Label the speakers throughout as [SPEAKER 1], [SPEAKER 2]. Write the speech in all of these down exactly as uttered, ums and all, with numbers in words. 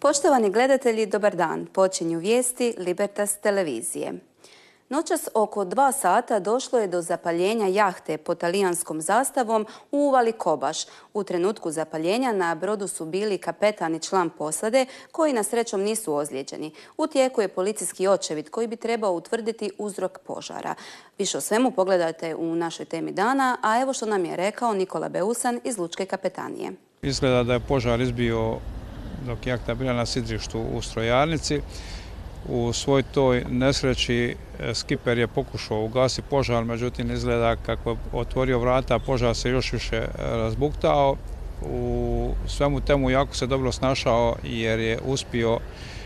[SPEAKER 1] Poštovani gledatelji, dobar dan. Počinju vijesti Libertas televizije. Noćas oko dva sata došlo je do zapaljenja jahte pod talijanskom zastavom u uvali Kobaš. U trenutku zapaljenja na brodu su bili kapetan i član posade koji na srećom nisu ozlijeđeni. U tijeku je policijski očevid koji bi trebao utvrditi uzrok požara. Više o svemu pogledajte u našoj temi dana, a evo što nam je rekao Nikola Beusan iz Lučke kapetanije.
[SPEAKER 2] Izgleda da je požar izbio dok je jahta bila na sidrištu u strojarnici. U svoj toj nesreći skiper je pokušao ugasiti požar, međutim izgleda kako je otvorio vrata, požar se još više razbuktao. U svemu temu jako se dobro snašao jer je uspio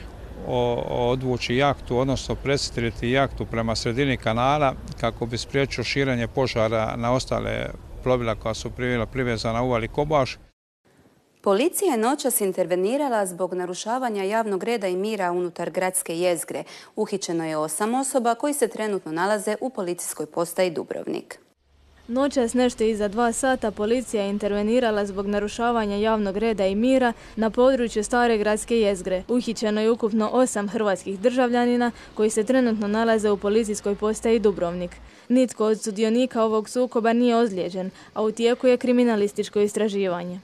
[SPEAKER 2] odvući jahtu, odnosno presjetriti jahtu prema sredini kanala kako bi spriječio širenje požara na ostale plovila koja su bila privezana u uvali Kobaš.
[SPEAKER 1] Policija je noćas intervenirala zbog narušavanja javnog reda i mira unutar gradske jezgre. Uhićeno je osam osoba koji se trenutno nalaze u policijskoj postaji Dubrovnik.
[SPEAKER 3] Noćas nešto iza dva sata policija je intervenirala zbog narušavanja javnog reda i mira na području stare gradske jezgre. Uhićeno je ukupno osam hrvatskih državljanina koji se trenutno nalaze u policijskoj postaji Dubrovnik. Nitko od sudionika ovog sukoba nije ozlijeđen, a u tijeku je kriminalističko istraživanje.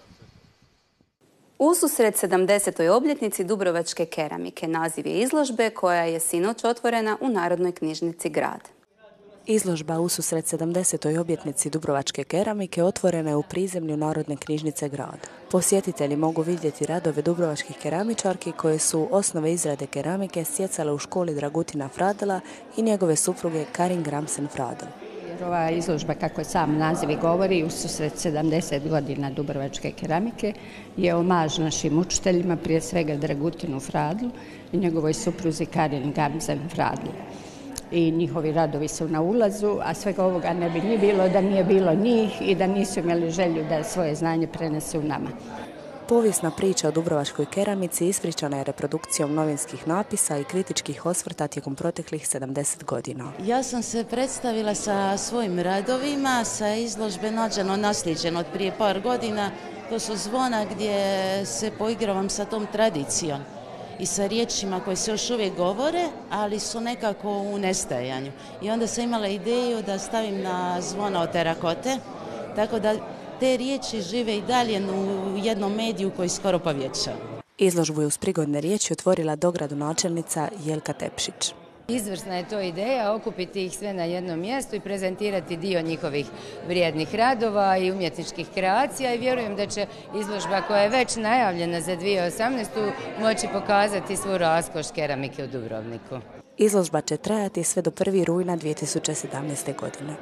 [SPEAKER 1] Ususret sedamdesetoj obljetnici dubrovačke keramike naziv je izložbe koja je sinoć otvorena u Narodnoj knjižnici Grad.
[SPEAKER 4] Izložba ususret sedamdesetoj obljetnici dubrovačke keramike otvorena je u prizemlju Narodne knjižnice Grad. Posjetitelji mogu vidjeti radove dubrovačkih keramičarki koje su osnove izrade keramike stjecale u školi Dragutina Fradela i njegove supruge Karin Gramsen Fradel.
[SPEAKER 5] Ova izložba, kako sam naziv i govori, ususret sedamdeset godina dubrovačke keramike je omaž našim učiteljima, prije svega Dragutinu Fradlu i njegovoj supruzi Karin Gramsen Fradl. I njihovi radovi su na ulazu, a svega ovoga ne bi ni bilo da nije bilo njih i da nisu imali želju da svoje znanje prenesu nama.
[SPEAKER 4] Povijesna priča o dubrovačkoj keramici ispričana je reprodukcijom novinskih napisa i kritičkih osvrta tijekom proteklih sedamdeset godina.
[SPEAKER 6] Ja sam se predstavila sa svojim radovima, sa izložbe Nađeno naslijeđeno od prije par godina. To su zvona gdje se poigravam sa tom tradicijom i sa riječima koje se još uvijek govore, ali su nekako u nestajanju. I onda sam imala ideju da stavim na zvona od terakote, tako da te riječi žive i dalje u jednom mediju koji skoro pa vjeća.
[SPEAKER 4] Izložbu je uz prigodne riječi otvorila dogradonačelnica Jelka Tepšić.
[SPEAKER 7] Izvrsna je to ideja, okupiti ih sve na jednom mjestu i prezentirati dio njihovih vrijednih radova i umjetničkih kreacija i vjerujem da će izložba koja je već najavljena za dvije tisuće osamnaestu. moći pokazati svu raskoš keramike u Dubrovniku.
[SPEAKER 4] Izložba će trajati sve do prvog rujna dvije tisuće sedamnaeste. godine.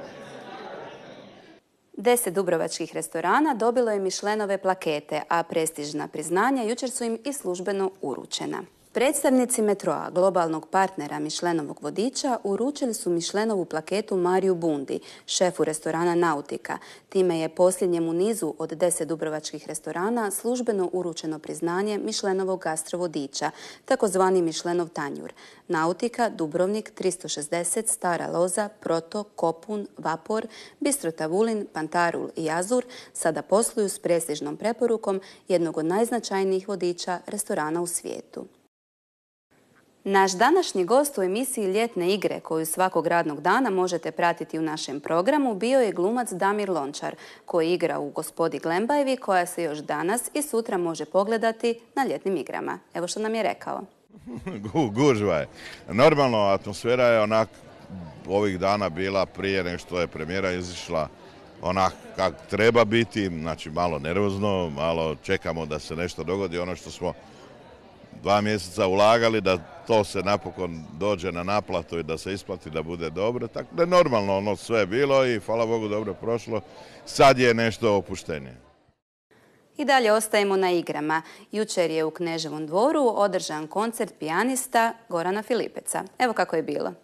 [SPEAKER 1] Deset dubrovačkih restorana dobilo je Michelinove plakete, a prestižna priznanja jučer su im i službeno uručena. Predstavnici Metroa, globalnog partnera Michelinovog vodiča, uručili su Michelinovu plaketu Mariju Bundi, šefu restorana Nautika. Time je posljednjem u nizu od deset dubrovačkih restorana službeno uručeno priznanje Michelinovog gastrovodiča, takozvani Michelinov tanjur. Nautika, Dubrovnik, tristo šezdeset, Stara Loza, Proto, Kopun, Vapor, Bistro Tavulin, Pantarul i Azur sada posluju s prestižnom preporukom jednog od najznačajnijih vodiča restorana u svijetu. Naš današnji gost u emisiji Ljetne igre, koju svakog radnog dana možete pratiti u našem programu, bio je glumac Damir Lončar, koji igra u Gospodi Glembajevi, koja se još danas i sutra može pogledati na ljetnim igrama. Evo što nam je rekao.
[SPEAKER 8] Gužva je. Normalno, atmosfera je onak ovih dana bila prije nego što je premijera izišla onak kako treba biti, znači malo nervozno, malo čekamo da se nešto dogodi, ono što smo dva mjeseca ulagali, da to se napokon dođe na naplatu i da se isplati, da bude dobro. Tako da je normalno ono sve je bilo i hvala Bogu dobro prošlo. Sad je nešto opuštenije.
[SPEAKER 1] I dalje ostajemo na igrama. Jučer je u Kneževom dvoru održan koncert pijanista Gorana Filipeca. Evo kako je bilo.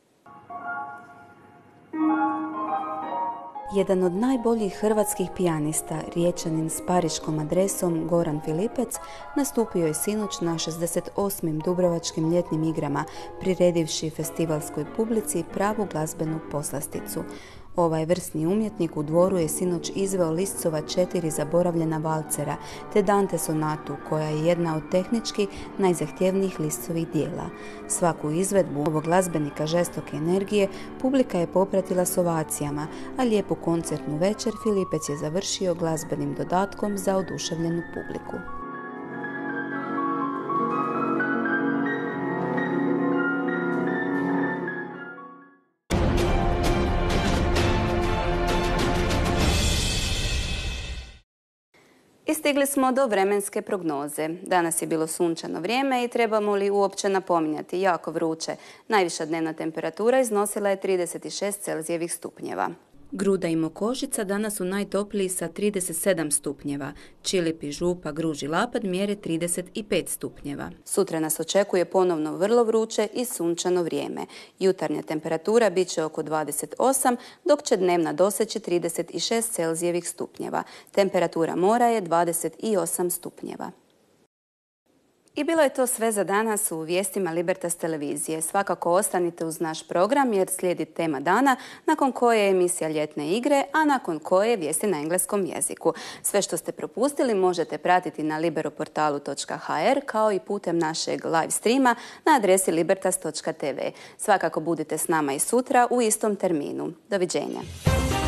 [SPEAKER 1] Jedan od najboljih hrvatskih pijanista, Riječanin s pariškom adresom Goran Filipec, nastupio je sinoć na šezdeset osmim Dubrovačkim ljetnim igrama, priredivši festivalskoj publici pravu glazbenu poslasticu. Ovaj vrsni umjetnik u Dvoru je sinoć izveo Liscova četiri zaboravljena valcera te Dante sonatu, koja je jedna od tehnički najzahtjevnijih Liscovih dijela. Svaku izvedbu ovog glazbenika žestoke energije publika je popratila s ovacijama, a lijepu koncertnu večer Filipec je završio glazbenim dodatkom za oduševljenu publiku. I stigli smo do vremenske prognoze. Danas je bilo sunčano vrijeme i trebamo li uopće napominjati jako vruće. Najviša dnevna temperatura iznosila je trideset šest Celzijevih stupnjeva. Gruda i Mokošica danas su najtopliji sa trideset sedam stupnjeva. Čilipi, Župa, Gruž i Lapad mjere trideset pet stupnjeva. Sutra nas očekuje ponovno vrlo vruće i sunčano vrijeme. Jutarnja temperatura bit će oko dvadeset osam, dok će dnevna doseći trideset šest Celzijevih stupnjeva. Temperatura mora je dvadeset osam stupnjeva. I bilo je to sve za danas u vijestima Libertas televizije. Svakako ostanite uz naš program jer slijedi tema dana, nakon koje je emisija Ljetne igre, a nakon koje je vijesti na engleskom jeziku. Sve što ste propustili možete pratiti na liberoportalu točka ha er kao i putem našeg live streama na adresi libertas točka te ve. Svakako budite s nama i sutra u istom terminu. Doviđenja.